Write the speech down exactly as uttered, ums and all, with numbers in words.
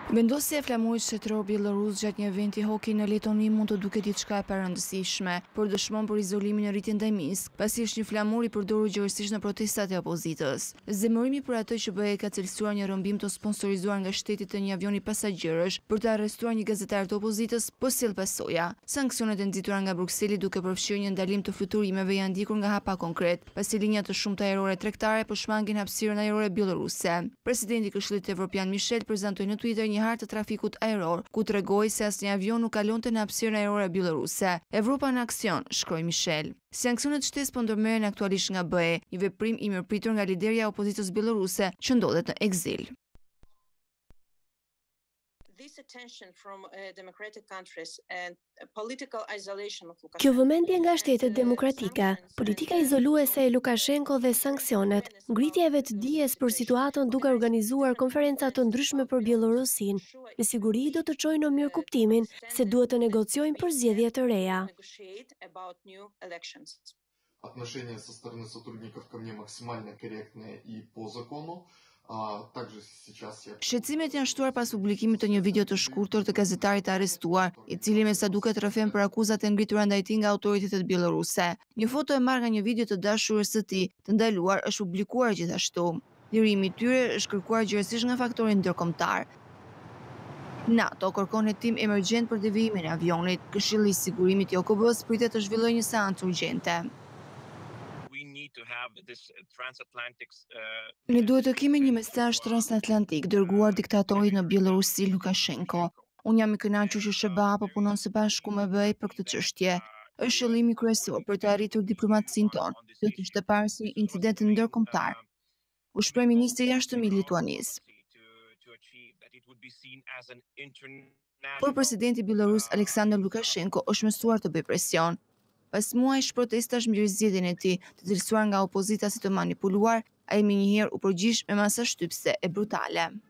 Vendosja e flamurit shtetëror bielorus gjatë një eventi hokej në Letoni mund të duket diçka e parëndësishme, por dëshmon për izolimin e rritjen ndaj Minsk, pasi është një flamur i përdorur gjërësisht në protestat e opozitës. Zemërimi për atë që B E ka cilësuar një rrëmbim të sponsorizuar nga shteti të një avioni pasagerësh për të arrestuar një gazetar të opozitës, po sjell pasoja. Sanksionet e nxitura nga Brukseli duke përfshirë një ndalim të fluturimeve janë ndikur nga hapa konkret, pasi linja të shumta ajrore tregtare po shmangin hapësirën ajrore bieloruse. Presidenti i Këshillit Evropian Michel prezantoi në Twitter një hartë të trafikut ajror, ku tregoi se asnjë avion nuk kalonte në hapësirën ajrore bieloruse. Evropa në aksion, shkroi Michel. Sanksionet shtesë po ndërmerren aktualisht nga B E, një veprim i mirëpritur nga liderja e opozitës bieloruse që ndodhet në ekzil. Kjo vëmendje nga shtetet demokratike, politika izoluese e Lukashenko dhe sanksionet, ngritja e vetdijes për situatën duke organizuar konferenca të ndryshme për Bielorusin, me siguri do të çojnë në mirë kuptimin se duhet të negociojnë për zgjedhje të reja. Отношения со стороны сотрудников ко мне максимально корректные и по закону. Shqetësimet janë shtuar pas publikimit të një video të shkurtër të gazetarit të arrestuar, i cili me sa duket rrëfen për akuzat e ngritura ndaj tij nga autoritetet bieloruse. Një foto e marrë nga një video të dashurës së tij, të ndaluar, është publikuar gjithashtu. Lirimi i tyre është kërkuar gjërësisht nga faktori ndërkombëtar. NATO kërkon hetim emergjent për devijimin e avionit. Këshilli i Sigurimit i O K B-s pritet të zhvillojë një seancë urgjente. Ne duhet të kemi një mesazh transatlantik dërguar diktatorit në Bielorusi Lukashenko. Unë jam i kënaqur që S B A po punon së bashku me B E për këtë çështje. Është qëllimi kryesor për të arritur diplomacinë tonë, do të ishte parë si incident ndërkombëtar. U shpreh ministri i jashtëm i Lituanisë. Por presidenti bielorus Aleksandr Lukashenko është mësuar të bëjë presion. Pas muajsh protestash mbi zgjedhjen e tij, të cilësuar nga opozita si të manipuluar, ai më njëherë u përgjigj me masa shtypse e brutale.